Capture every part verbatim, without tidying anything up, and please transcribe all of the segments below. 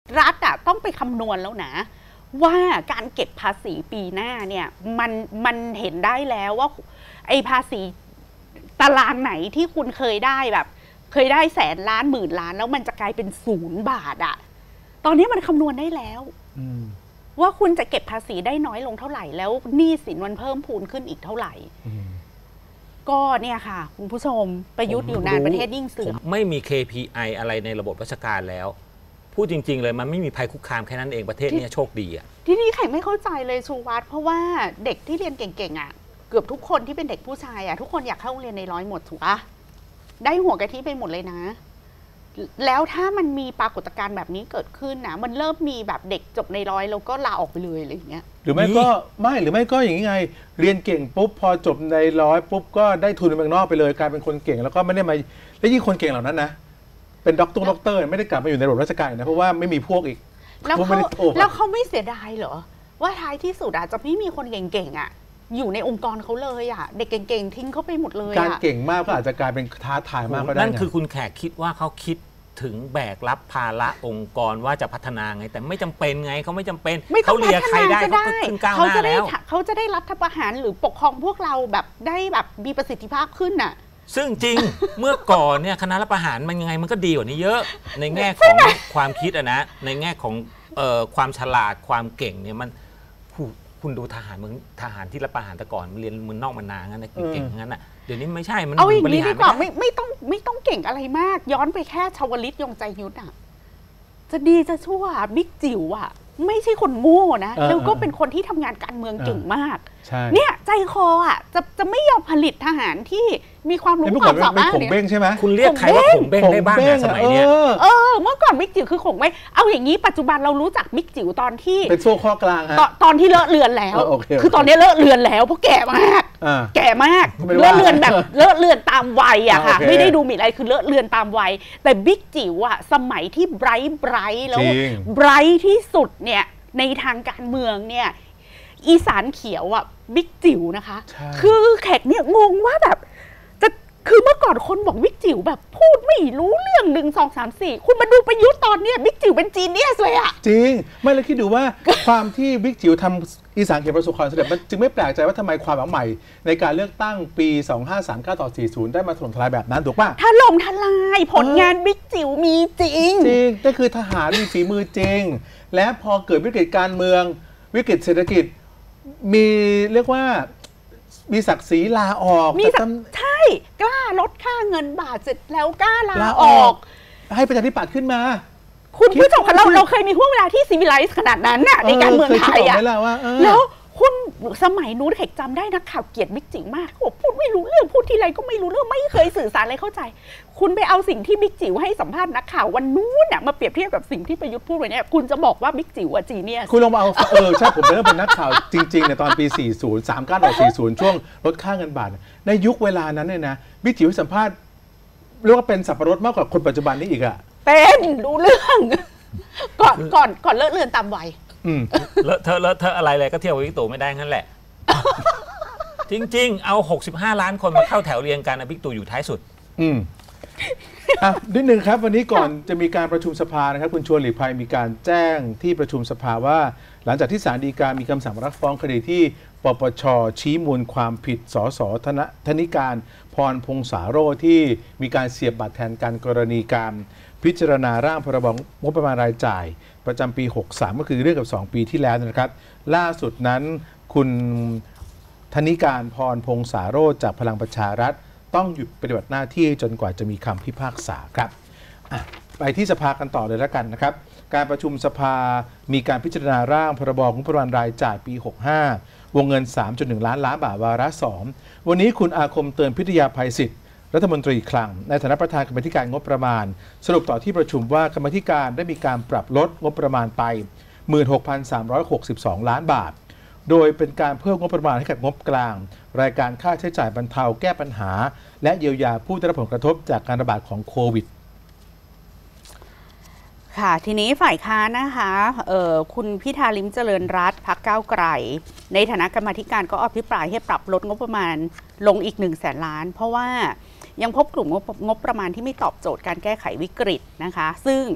รัฐอ่ะต้องไปคำนวณแล้วนะว่าการเก็บภาษีปีหน้าเนี่ยมันมันเห็นได้แล้วว่าไอ้ภาษีตารางไหนที่คุณเคยได้แบบเคยได้แสนล้านหมื่นล้านแล้วมันจะกลายเป็นศูนย์บาทอ่ะตอนนี้มันคำนวณได้แล้วว่าคุณจะเก็บภาษีได้น้อยลงเท่าไหร่แล้วหนี้สินมันเพิ่มพูนขึ้นอีกเท่าไหร่ก็เนี่ยค่ะคุณผู้ชมประยุทธ์อยู่นานประเทศยิ่งเสื่อมไม่มี เค พี ไอ อะไรในระบบราชการแล้วพูดจริงๆเลยมันไม่มีภัยคุกคามแค่นั้นเองประเทศนี้โชคดีอ่ะที่นี่ใครไม่เข้าใจเลยชูวัฒน์เพราะว่าเด็กที่เรียนเก่งๆอ่ะเกือบทุกคนที่เป็นเด็กผู้ชายอ่ะทุกคนอยากเข้าโรงเรียนในร้อยหมดถูกปะได้หัวกะทิไปหมดเลยนะแล้วถ้ามันมีปรากฏการณ์แบบนี้เกิดขึ้นนะมันเริ่มมีแบบเด็กจบในร้อยแล้วก็ลาออกไปเลยอะไรอย่างเงี้ยหรือไม่ก็ไม่หรือไม่ก็อย่างนี้ไงเรียนเก่งปุ๊บพอจบในร้อยปุ๊บก็ได้ทุนไปเมืองนอกไปเลยกลายเป็นคนเก่งแล้วก็ไม่ได้มาแล้วยิ่งคนเก่งเหล่านั้นนะเป็นด็อกเตอร์ด็อกเตอร์ไม่ได้กลับมาอยู่ในระบบราชการนะเพราะว่าไม่มีพวกอีกแล้วเขาแล้วเขาไม่เสียดายเหรอว่าท้ายที่สุดอาจจะไม่มีคนเก่งๆอ่ะอยู่ในองค์กรเขาเลยอ่ะเด็กเก่งๆทิ้งเขาไปหมดเลยการเก่งมากก็อาจจะกลายเป็นท้าทายมากก็ได้นั่นคือคุณแขกคิดว่าเขาคิดถึงแบกรับภาระองค์กรว่าจะพัฒนาไงแต่ไม่จำเป็นไงเขาไม่จำเป็นเขาเลียใครได้เขาขึ้นก้าวหน้าแล้วเขาจะได้รัฐประหารหรือปกครองพวกเราแบบได้แบบมีประสิทธิภาพขึ้นน่ะซึ่งจริงเมื่อก่อนเนี่ยคณะรัฐประหารมันยังไงมันก็ดีกว่านี้เยอะในแง่ของความคิดอะนะในแง่ของความฉลาดความเก่งเนี่ยมันคุณดูทหารเมืองทหารที่รับประหารแต่ก่อนมันเรียนมือนอกมานานงั้นนะเก่งงั้นน่ะเดี๋ยวนี้ไม่ใช่มันเอาอย่างนี้ดีกว่าไม่ไม่ต้องไม่ต้องเก่งอะไรมากย้อนไปแค่ชวลิตยงใจยุทธอ่ะจะดีจะชั่วบิ๊กจิ๋วอ่ะไม่ใช่คนโง่นะแล้วก็เป็นคนที่ทำงานการเมืองเก่งมากเนี่ยใจคออ่ะจะจะไม่ยอมผลิตทหารที่มีความรู้ความสามารถเนี่ยเบ้งใช่ไหมคุณเรียกใครว่าผมเบ้งได้บ้างสมัยเนี้ยเออเมื่อก่อนบิ๊กจิ๋วคือขงเบ้งเอาอย่างนี้ปัจจุบันเรารู้จักบิ๊กจิ๋วตอนที่เป็นโซ่ข้อกลางฮะตอนที่เลอะเลือนแล้วคือตอนนี้เลอะเลือนแล้วเพราะแก่มากแก่มากเลอะเลือนแบบเลอะเลือนตามวัยอะค่ะไม่ได้ดูหมิ่นอะไรคือเลอะเลือนตามวัยแต่บิ๊กจิ๋วอะสมัยที่ไบรท์ไบรท์แล้วไบรท์ที่สุดเนี่ยในทางการเมืองเนี่ยอีสานเขียวอ่ะบิ๊กจิ๋วนะคะคือแขกเนี่ยงงว่าแบบจะคือเมื่อก่อนคนบอกบิ๊กจิ๋วแบบพูดไม่รู้เรื่องหนึ่งสองสามสี่คุณมาดูประยุทธ์ตอนเนี้ยบิ๊กจิ๋วเป็นจีเนียสเลยอ่ะจริงไม่เลยคิดดูว่า ความที่บิ๊กจิ๋วทำอีสานเขียวประสบความสำเร็จมันจึงไม่แปลกใจว่าทำไมความหวังใหม่ในการเลือกตั้งปีสองห้าสามเก้าต่อสี่สิบได้มาถล่มทลายแบบนั้นถูกป่ะถล่มทลายผลงานบิ๊กจิ๋วมีจริงจริงก็คือทหารมีฝีมือจริงและพอเกิดวิกฤตการเมืองวิกฤตเศรษฐกิจมีเรียกว่ามีศักดิ์ศรีลาออกมีศักดิ์ใช่กล้าลดค่าเงินบาทเสร็จแล้วกล้าลาออกให้ประชาธิปัตย์ขึ้นมาคุณผู้ชมคะเราเราเคยมีห่วงเวลาที่ซีวิไลซ์ขนาดนั้นน่ะในการเมืองไทยอ่ะแล้วคุณสมัยนู้นเขกจำได้นักข่าวเกลียดบิ๊กจิ๋วมากเขาบอกพูดไม่รู้เรื่องพูดทีไรก็ไม่รู้เรื่องไม่เคยสื่อสารอะไรเข้าใจคุณไปเอาสิ่งที่บิ๊กจิ๋วให้สัมภาษณ์นักข่าววันนู้นน่ะมาเปรียบเทียบกับสิ่งที่ประยุทธ์พูดวันนี้คุณจะบอกว่าบิ๊กจิ๋วอะจีเนียสคุณลองมาเอาเออใช่ผมเป็นนักข่าวจริงๆในตอนปีสี่สิบ สามเก้าต่อสี่สิบช่วงลดค่าเงินบาทในยุคเวลานั้นเนี่ยนะบิ๊กจิ๋วให้สัมภาษณ์เรียกว่าเป็นสับปะรดมากกว่าคนปัจจุบันนี้อีกอะเป็นดูเรื่องก่อนก่อนก่อนเลอะเลือนตามวัยเลอะเทอะเลอะเทอะอะไรเลยก็เที่ยววิกตู่ไม่ได้งั้นแหละจริงๆเอาหกสิบห้าล้านคนมาเข้าแถวเรียงกันนะบิ๊กตู่อยู่ท้ายสุดอืมอ่ะนิดนึงครับวันนี้ก่อนจะมีการประชุมสภานะครับคุณชวนหลีกภัยมีการแจ้งที่ประชุมสภาว่าหลังจากที่ศาลฎีกามีคำสั่งรับฟ้องคดีที่ปปช.ชี้มูลความผิดสสธนธนิการพรพงษาโรจน์ที่มีการเสียบบัตรแทนการกรณีการพิจารณาร่างพรบงบประมาณรายจ่ายประจำปีหกสามก็คือเรื่องกับสองปีที่แล้วนะครับล่าสุดนั้นคุณธนิการพรพงษาโรจน์จากพลังประชารัฐต้องหยุดปฏิบัติหน้าที่จนกว่าจะมีคำพิพากษาครับไปที่สภากันต่อเลยแล้วกันนะครับการประชุมสภามีการพิจารณาร่างพรบงบประมาณรายจ่ายปีหกห้าวงเงิน สามจุดหนึ่ง ล้านล้านบาทวาระสองวันนี้คุณอาคมเตือนพิทยาภัยศิษย์รัฐมนตรีคลังในฐานะประธานกรรมการงบประมาณสรุปต่อที่ประชุมว่ากรรมการได้มีการปรับลดงบประมาณไป หนึ่งหมื่นหกพันสามร้อยหกสิบสอง ล้านบาทโดยเป็นการเพิ่มงบประมาณให้กับงบกลางรายการค่าใช้จ่ายบรรเทาแก้ปัญหาและเยียวยาผู้ได้รับผลกระทบจากการระบาดของโควิดค่ะทีนี้ฝ่ายค้านนะคะเอ่อคุณพิธาลิ้มเจริญรัตน์พรรคก้าวไกลในฐานะกรรมาธิการก็อภิปรายให้ปรับลดงบประมาณลงอีกหนึ่งแสนล้านเพราะว่ายังพบกลุ่มงบงบประมาณที่ไม่ตอบโจทย์การแก้ไขวิกฤตนะคะซึ่ง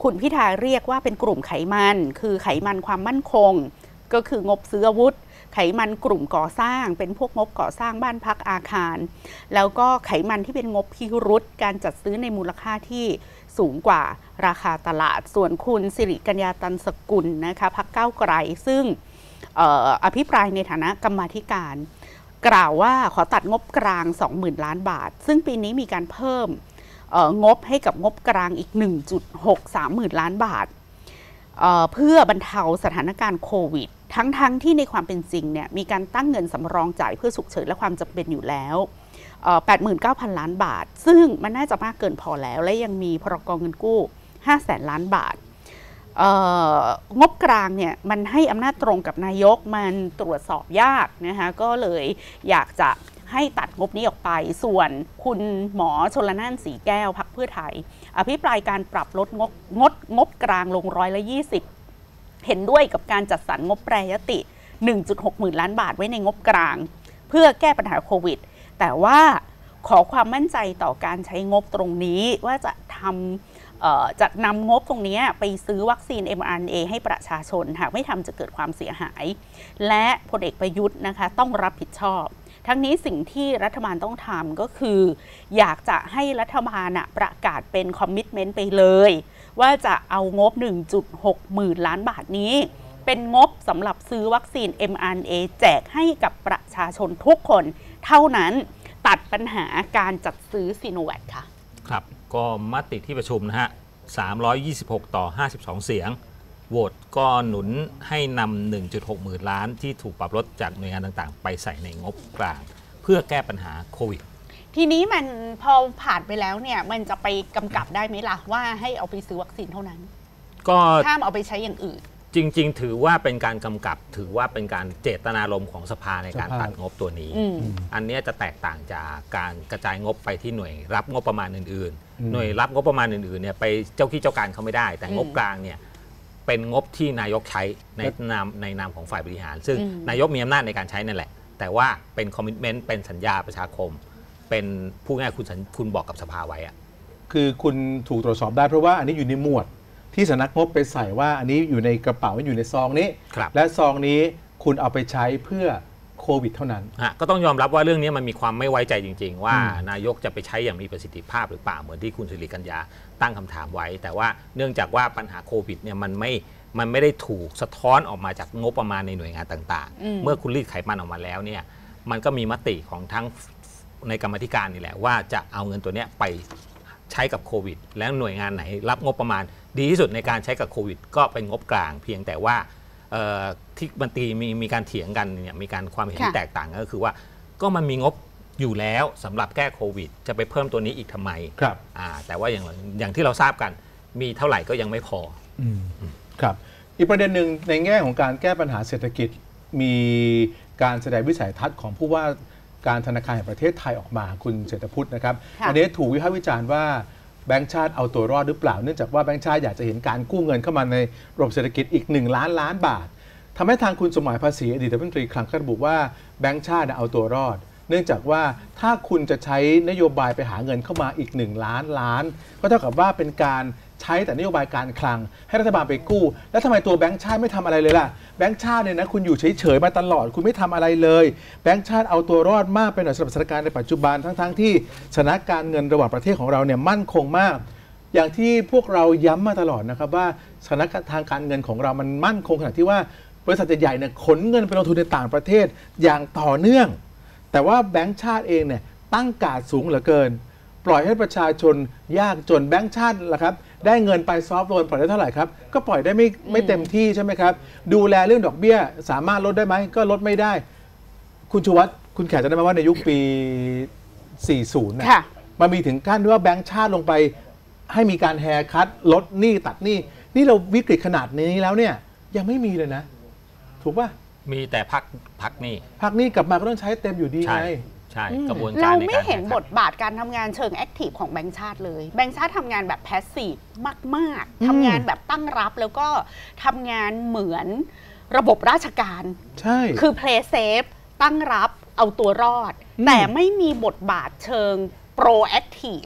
คุณพิธาเรียกว่าเป็นกลุ่มไขมันคือไขมันความมั่นคงก็คืองบซื้ออาวุธไขมันกลุ่มก่อสร้างเป็นพวกงบก่อสร้างบ้านพักอาคารแล้วก็ไขมันที่เป็นงบพิรุธการจัดซื้อในมูลค่าที่สูงกว่าราคาตลาดส่วนคุณสิริกัญญาตันสกุลนะคะพรรคก้าวไกลซึ่ง อ, อภิปรายในฐานะกรรมาธิการกล่าวว่าขอตัดงบกลาง สองหมื่น ล้านบาทซึ่งปีนี้มีการเพิ่มงบให้กับงบกลางอีก หนึ่งจุดหกสามหมื่น ล้านบาท เ, เพื่อบรรเทาสถานการณ์โควิดทั้งๆ ท, ที่ในความเป็นจริงเนี่ยมีการตั้งเงินสำรองจ่ายเพื่อฉุกเฉินและความจำเป็นอยู่แล้ว แปดหมื่นเก้าพัน ล้านบาทซึ่งมันน่าจะมากเกินพอแล้วและยังมีพรก.เงินกู้ ห้าแสน ล้านบาทงบกลางเนี่ยมันให้อำนาจตรงกับนายกมันตรวจสอบยากนะคะก็เลยอยากจะให้ตัดงบนี้ออกไปส่วนคุณหมอชลน่านสีแก้วพรรคเพื่อไทยอภิปรายการปรับลดงบงดงบกลางลงร้อยละยี่สิบเห็นด้วยกับการจัดสรรงบแปรยติ หนึ่งจุดหกหมื่น ล้านบาทไว้ในงบกลางเพื่อแก้ปัญหาโควิดแต่ว่าขอความมั่นใจต่อการใช้งบตรงนี้ว่าจะทำจะนำงบตรงนี้ไปซื้อวัคซีน เอ็ม อาร์ เอ็น เอ ให้ประชาชนหากไม่ทำจะเกิดความเสียหายและพลเอกประยุทธ์นะคะต้องรับผิดชอบทั้งนี้สิ่งที่รัฐบาลต้องทำก็คืออยากจะให้รัฐบาลประกาศเป็นคอมมิตเมนต์ไปเลยว่าจะเอางบ หนึ่งจุดหกหมื่น ล้านบาทนี้เป็นงบสำหรับซื้อวัคซีน เอ็ม อาร์ เอ็น เอ แจกให้กับประชาชนทุกคนเท่านั้นตัดปัญหาการจัดซื้อซีโนแวคค่ะครับก็มติที่ประชุมนะฮะสามร้อยยี่สิบหกต่อห้าสิบสองเสียงโหวตก็หนุนให้นำ หนึ่งจุดหกหมื่น ล้านที่ถูกปรับลดจากหน่วยงานต่างๆไปใส่ในงบกลางเพื่อแก้ปัญหาโควิดทีนี้มันพอผ่านไปแล้วเนี่ยมันจะไปกำกับได้ไหมล่ะว่าให้เอาไปซื้อวัคซีนเท่านั้นก็ห้ามเอาไปใช้อย่างอื่นจริงๆถือว่าเป็นการกำกับถือว่าเป็นการเจตนารมณ์ของสภาในการตัดงบตัวนี้อันนี้จะแตกต่างจากการกระจายงบไปที่หน่วยรับงบประมาณอื่นๆหน่วยรับงบประมาณอื่นๆเนี่ยไปเจ้าขี้เจ้าการเขาไม่ได้แต่งบกลางเนี่ยเป็นงบที่นายกใช้ในนามในนามของฝ่ายบริหารซึ่งนายกมีอำนาจในการใช้นั่นแหละแต่ว่าเป็นคอมมิตเมนต์เป็นสัญญาประชาคมเป็นผู้ง่ายคุณคุณบอกกับสภาไว้อะคือคุณถูกตรวจสอบได้เพราะว่าอันนี้อยู่ในหมวดที่สำนักงบไปใส่ว่าอันนี้อยู่ในกระเป๋าอยู่ในซองนี้และซองนี้คุณเอาไปใช้เพื่อโควิดเท่านั้นก็ต้องยอมรับว่าเรื่องนี้มันมีความไม่ไว้ใจจริงๆว่านายกจะไปใช้อย่างมีประสิทธิภาพหรือเปล่าเหมือนที่คุณสิริกัญญาตั้งคำถามไว้แต่ว่าเนื่องจากว่าปัญหาโควิดเนี่ยมันไม่มันไม่ได้ถูกสะท้อนออกมาจากงบประมาณในหน่วยงานต่างๆเมื่อคุณรีดไขมันออกมาแล้วเนี่ยมันก็มีมติของทั้งในกรรมธิการนี่แหละว่าจะเอาเงินตัวนี้ไปใช้กับโควิดแล้วหน่วยงานไหนรับงบประมาณดีที่สุดในการใช้กับโควิดก็เป็นงบกลางเพียงแต่ว่าที่บันตีมีมีการเถียงกันเนี่ยมีการความเห็นที่แตกต่างก็คือว่าก็มันมีงบอยู่แล้วสำหรับแก้โควิดจะไปเพิ่มตัวนี้อีกทำไมครับแต่ว่าอย่างอย่างที่เราทราบกันมีเท่าไหร่ก็ยังไม่พอครับอีกประเด็นหนึ่งในแง่ของการแก้ปัญหาเศรษฐกิจมีการแสดงวิสัยทัศน์ของผู้ว่าการธนาคารแห่งประเทศไทยออกมาคุณเศรษฐพุทธนะครับอันนี้ถูกวิพากษ์วิจารณ์ว่าแบงก์ชาติเอาตัวรอดหรือเปล่าเนื่องจากว่าแบงก์ชาติอยากจะเห็นการกู้เงินเข้ามาในระบบเศรษฐกิจอีกหนึ่งล้านล้านบาททำให้ทางคุณสมหมายภาษีอดีตรัฐมนตรีคลังก็ระบุว่าแบงก์ชาติเอาตัวรอดเนื่องจากว่าถ้าคุณจะใช้นโยบายไปหาเงินเข้ามาอีกหนึ่งล้านล้านก็เท่ากับว่าเป็นการใช้แต่นโยบายการคลังให้รัฐบาลไปกู้แล้วทำไมตัวแบงก์ชาติไม่ทำอะไรเลยล่ะแบงก์ชาติเนี่ยนะคุณอยู่เฉยๆมาตลอดคุณไม่ทำอะไรเลยแบงก์ชาติเอาตัวรอดมากไปหน่อยสำหรับสถานการณ์ในปัจจุบันทั้งๆที่สถานการณ์เงินระหว่างประเทศของเราเนี่ยมั่นคงมากอย่างที่พวกเราย้ำมาตลอดนะครับว่าสถานการณ์ทางการเงินของเรามันมั่นคงขนาดที่ว่าบริษัทใหญ่ๆเนี่ยขนเงินไปลงทุนในต่างประเทศอย่างต่อเนื่องแต่ว่าแบงก์ชาติเองเนี่ยตั้งการ์ดสูงเหลือเกินปล่อยให้ประชาชนยากจนแบงก์ชาติล่ะครับได้เงินไปซอฟต์โลนปล่อยได้เท่าไหร่ครับก็ปล่อยได้ไม่ไม่เต็มที่ใช่ไหมครับดูแลเรื่องดอกเบี้ยสามารถลดได้ไหมก็ลดไม่ได้คุณชูวัฒน์คุณแขกจะได้ไหมว่าในยุคปีสี่สิบเนี่ยมันมีถึงขั้นว่าแบงก์ชาติลงไปให้มีการแฮร์คัทลดหนี้ตัดหนี้นี่เราวิกฤตขนาดนี้แล้วเนี่ยยังไม่มีเลยนะถูกป่ะมีแต่พักพักหนี้พักหนี้กลับมาก็ต้องใช้เต็มอยู่ดีไงใช่กระบวนการเราไม่เห็นบทบาทการทำงานเชิงแอคทีฟของแบงก์ชาติเลยแบงก์ชาติทำงานแบบแพสซีฟมากๆทำงานแบบตั้งรับแล้วก็ทำงานเหมือนระบบราชการใช่คือ play safe ตั้งรับเอาตัวรอดแต่ไม่มีบทบาทเชิงโปรแอคทีฟอะ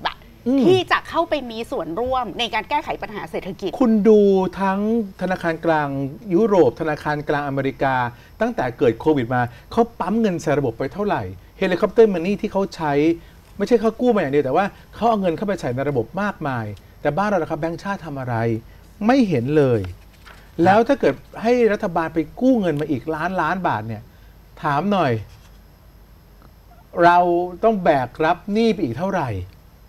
ที่จะเข้าไปมีส่วนร่วมในการแก้ไขปัญหาเศรษฐกิจคุณดูทั้งธนาคารกลางยุโรปธนาคารกลางอเมริกาตั้งแต่เกิดโควิดมาเขาปั๊มเงินใส่ระบบไปเท่าไหร่เฮลิคอปเตอร์มันนี่ที่เขาใช้ไม่ใช่เขากู้มาอย่างเดียวแต่ว่าเขาเอาเงินเข้าไปใส่ในระบบมากมายแต่บ้านเราครับแบงก์ชาติทำอะไรไม่เห็นเลยแล้วถ้าเกิดให้รัฐบาลไปกู้เงินมาอีกล้านล้านบาทเนี่ยถามหน่อยเราต้องแบกรับหนี้ไปอีกเท่าไหร่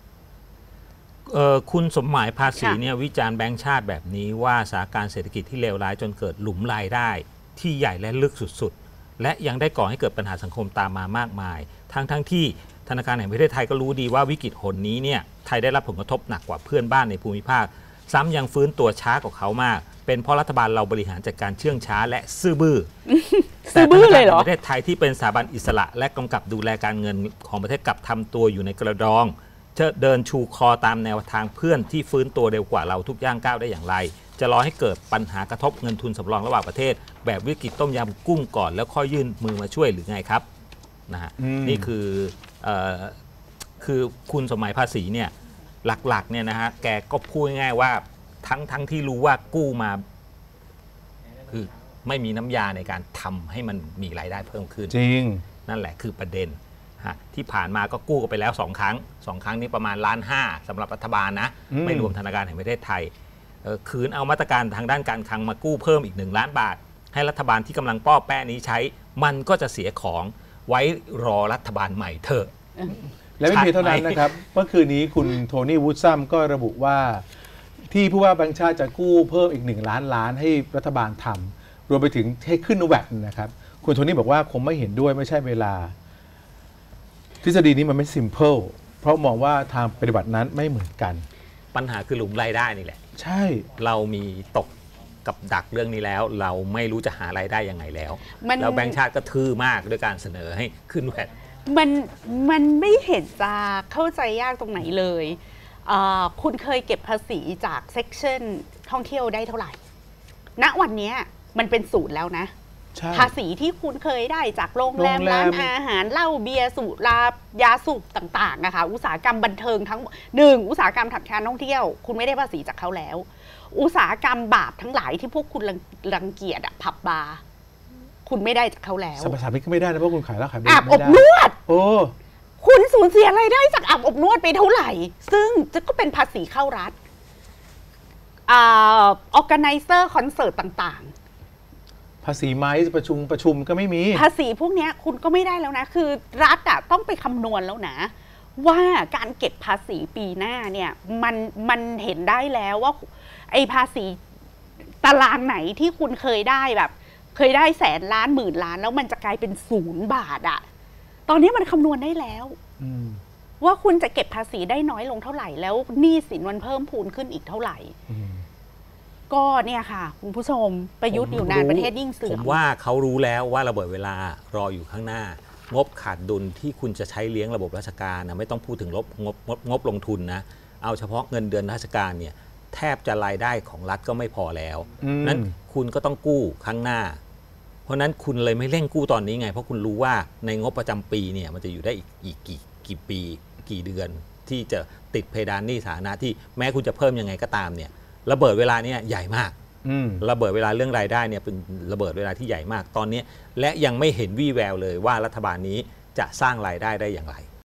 คุณสมหมายภาษีเนี่ยวิจารณ์แบงก์ชาติแบบนี้ว่าสถานการณ์เศรษฐกิจที่เลวร้ายจนเกิดหลุมรายได้ที่ใหญ่และลึกสุดๆและยังได้ก่อให้เกิดปัญหาสังคมตามมามากมายทั้งทั้งที่ธนาคารแห่งประเทศไทยก็รู้ดีว่าวิกฤตหนนี้เนี่ยไทยได้รับผลกระทบหนักกว่าเพื่อนบ้านในภูมิภาคซ้ำยังฟื้นตัวช้ากว่าเขามากเป็นเพราะรัฐบาลเราบริหารจัดการเชื่องช้าและซื่อบื้อซื่อบื้อเลยเหรอประเทศไทยที่เป็นสถาบันอิสระและกำกับดูแลการเงินของประเทศกลับทำตัวอยู่ในกระดองจะเดินชูคอตามแนวทางเพื่อนที่ฟื้นตัวเร็วกว่าเราทุกย่างก้าวได้อย่างไรจะรอให้เกิดปัญหากระทบเงินทุนสำรองระหว่างประเทศแบบวิกฤตต้มยำกุ้งก่อนแล้วค่อยยื่นมือมาช่วยหรือไงครับนะฮะนี่คือคือคุณสมหมายภาษีเนี่ยหลักๆเนี่ยนะฮะแกก็พูดง่ายๆว่าทั้งทั้งที่รู้ว่ากู้มาคือไม่มีน้ำยาในการทำให้มันมีรายได้เพิ่มขึ้นจริงนั่นแหละคือประเด็นฮะที่ผ่านมาก็กู้กันไปแล้วสองครั้งสองครั้งนี้ประมาณล้านห้าสำหรับรัฐบาลนะไม่รวมธนาคารแห่งประเทศไทยคืนเอามาตรการทางด้านการคลังมากู้เพิ่มอีกหนึ่งล้านบาทให้รัฐบาลที่กำลังป้อแป้นี้ใช้มันก็จะเสียของไว้รอรัฐบาลใหม่เถอะและไม่เพียงเท่านั้นนะครับเมื่อคืนนี้คุณโทนี่วูดซัมก็ระบุว่าที่ผู้ว่าแบงก์ชาติจะกู้เพิ่มอีกหนึ่งล้านล้านให้รัฐบาลทำรวมไปถึงให้ขึ้นแวตนะครับคุณโทนี่บอกว่าคงไม่เห็นด้วยไม่ใช่เวลาทฤษฎีนี้มันไม่ซิมเพิลเพราะมองว่าทางปฏิบัตินั้นไม่เหมือนกันปัญหาคือหลุมรายได้นี่แหละใช่เรามีตกกับดักเรื่องนี้แล้วเราไม่รู้จะหารายได้ยังไงแล้วแล้วแบงก์ชาติก็ทื่อมากด้วยการเสนอให้ขึ้นแวตมันมันไม่เห็นจะเข้าใจยากตรงไหนเลยคุณเคยเก็บภาษีจากเซกชันท่องเที่ยวได้เท่าไหร่ณวันนี้มันเป็นศูนย์แล้วนะภาษีที่คุณเคยได้จากโรงแรมร้านอาหารเหล้าเบียร์สุรายาสูบต่างๆนะคะอุตสาหกรรมบันเทิงทั้งหนึ่งอุตสาหกรรมการท่องเที่ยวคุณไม่ได้ภาษีจากเขาแล้วอุตสาหกรรมบาปทั้งหลายที่พวกคุณรังเกียจอะผับบาร์คุณไม่ได้จากเขาแล้วสรรพสามิตก็ไม่ได้นะเพราะคุณขายแล้วขายอาบอบนวดโอ้คุณสูญเสียอะไรได้จากอาบอบนวดไปเท่าไหร่ซึ่งจะก็เป็นภาษีเข้ารัฐอ่า organizer คอนเสิร์ตต่างๆภาษีไม้ประชุมประชุมก็ไม่มีภาษีพวกนี้คุณก็ไม่ได้แล้วนะคือรัฐอะต้องไปคำนวณแล้วนะว่าการเก็บภาษีปีหน้าเนี่ยมันมันเห็นได้แล้วว่าไอ้ภาษีตารางไหนที่คุณเคยได้แบบเคยได้แสนล้านหมื่นล้านแล้วมันจะกลายเป็นศูนย์บาทอะตอนนี้มันคำนวณได้แล้วว่าคุณจะเก็บภาษีได้น้อยลงเท่าไหร่แล้วหนี้สินมันเพิ่มพูนขึ้นอีกเท่าไหร่ก็เนี่ยค่ะคุณผู้ชมประยุทธ์อยู่นานประเทศยิ่งเสื่อมผมว่าเขารู้แล้วว่าระเบิดเวลารออยู่ข้างหน้างบขาดดุลที่คุณจะใช้เลี้ยงระบบราชการนะไม่ต้องพูดถึงงบงบงบลงทุนนะเอาเฉพาะเงินเดือนราชการเนี่ยแทบจะรายได้ของรัฐก็ไม่พอแล้วนั้นคุณก็ต้องกู้ข้างหน้าเพราะนั้นคุณเลยไม่เร่งกู้ตอนนี้ไงเพราะคุณรู้ว่าในงบประจำปีเนี่ยมันจะอยู่ได้อีกอีกกี่กี่ปีกี่เดือนที่จะติดเพดานหนี้สาธารณะที่แม้คุณจะเพิ่มยังไงก็ตามเนี่ยระเบิดเวลาเนี่ยใหญ่มากระเบิดเวลาเรื่องรายได้เนี่ยเป็นระเบิดเวลาที่ใหญ่มากตอนนี้และยังไม่เห็นวี่แววเลยว่ารัฐบาลนี้จะสร้างรายได้ได้อย่างไร